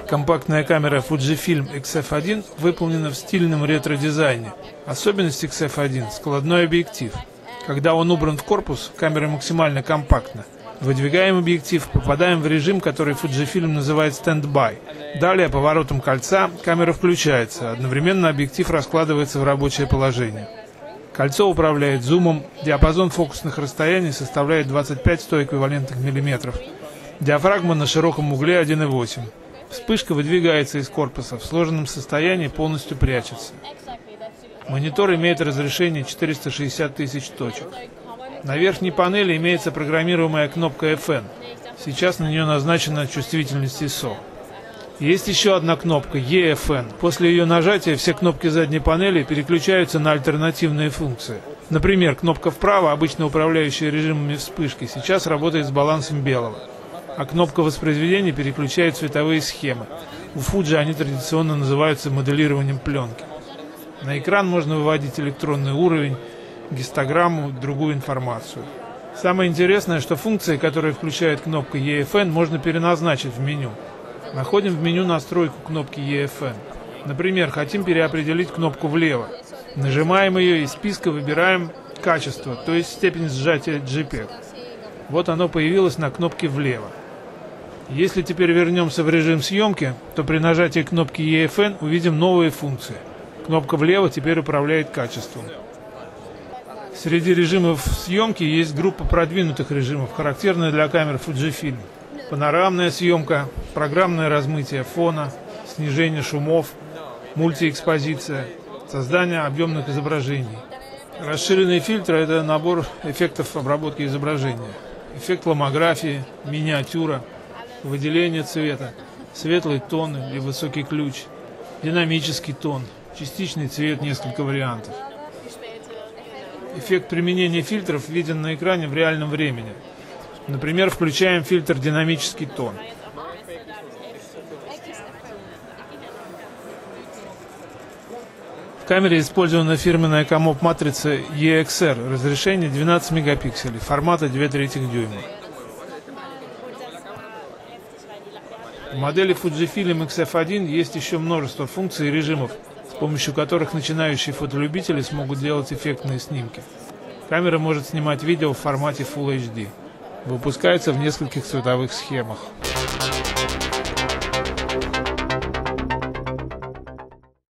Компактная камера Fujifilm X-F1 выполнена в стильном ретро-дизайне. Особенность X-F1 – складной объектив. Когда он убран в корпус, камера максимально компактна. Выдвигаем объектив, попадаем в режим, который Fujifilm называет Stand-by. Далее, поворотом кольца, камера включается, одновременно объектив раскладывается в рабочее положение. Кольцо управляет зумом, диапазон фокусных расстояний составляет 25-100 эквивалентных миллиметров. Диафрагма на широком угле 1,8. Вспышка выдвигается из корпуса, в сложенном состоянии полностью прячется. Монитор имеет разрешение 460 тысяч точек. На верхней панели имеется программируемая кнопка FN. Сейчас на нее назначена чувствительность ISO. Есть еще одна кнопка EFN. После ее нажатия все кнопки задней панели переключаются на альтернативные функции. Например, кнопка вправо, обычно управляющая режимами вспышки, сейчас работает с балансом белого. А кнопка воспроизведения переключает цветовые схемы. У Fuji они традиционно называются моделированием пленки. На экран можно выводить электронный уровень, гистограмму, другую информацию. Самое интересное, что функции, которые включает кнопка EFN, можно переназначить в меню. Находим в меню настройку кнопки EFN. Например, хотим переопределить кнопку влево. Нажимаем ее и из списка выбираем качество, то есть степень сжатия JPEG. Вот оно появилось на кнопке влево. Если теперь вернемся в режим съемки, то при нажатии кнопки EFN увидим новые функции. Кнопка влево теперь управляет качеством. Среди режимов съемки есть группа продвинутых режимов, характерная для камер Fujifilm. Панорамная съемка, программное размытие фона, снижение шумов, мультиэкспозиция, создание объемных изображений. Расширенные фильтры – это набор эффектов обработки изображения. Эффект ломографии, миниатюра, выделение цвета, светлый тон или высокий ключ, динамический тон, частичный цвет, несколько вариантов. Эффект применения фильтров виден на экране в реальном времени. Например, включаем фильтр «Динамический тон». В камере использована фирменная COMOP-матрица EXR, разрешение 12 мегапикселей, формата 2/3 дюйма. В модели Fujifilm X-F1 есть еще множество функций и режимов, с помощью которых начинающие фотолюбители смогут делать эффектные снимки. Камера может снимать видео в формате Full HD. Выпускается в нескольких цветовых схемах.